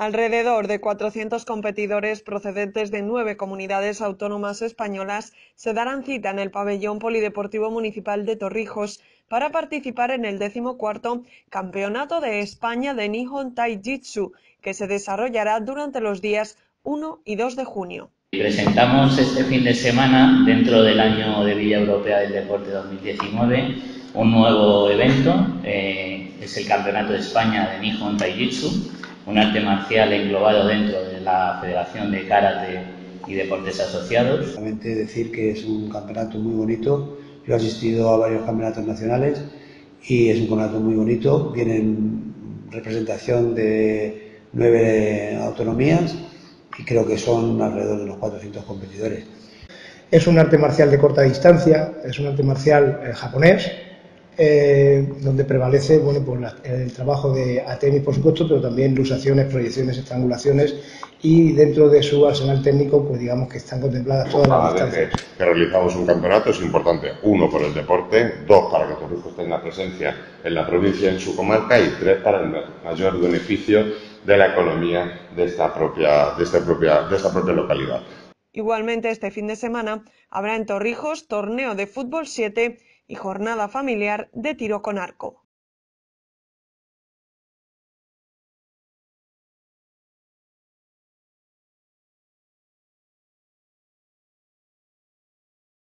Alrededor de 400 competidores procedentes de 9 comunidades autónomas españolas se darán cita en el Pabellón Polideportivo Municipal de Torrijos para participar en el 14º Campeonato de España de Nihon Taijitsu, que se desarrollará durante los días 1 y 2 de junio. Presentamos este fin de semana, dentro del Año de Villa Europea del Deporte 2019, un nuevo evento, es el Campeonato de España de Nihon Taijitsu, un arte marcial englobado dentro de la Federación de Karate y Deportes Asociados. Solamente decir que es un campeonato muy bonito. Yo he asistido a varios campeonatos nacionales y es un campeonato muy bonito. Vienen representación de 9 autonomías y creo que son alrededor de los 400 competidores. Es un arte marcial de corta distancia, es un arte marcial japonés, donde prevalece el trabajo de ATEMI, por supuesto, pero también luxaciones, proyecciones, estrangulaciones, y dentro de su arsenal técnico, pues digamos que están contempladas todas las distancias. Que realizamos un campeonato es importante, 1 por el deporte, 2 para que Torrijos tenga presencia en la provincia, en su comarca, y 3 para el mayor beneficio de la economía de esta propia localidad. Igualmente, este fin de semana habrá en Torrijos torneo de fútbol 7 y jornada familiar de tiro con arco.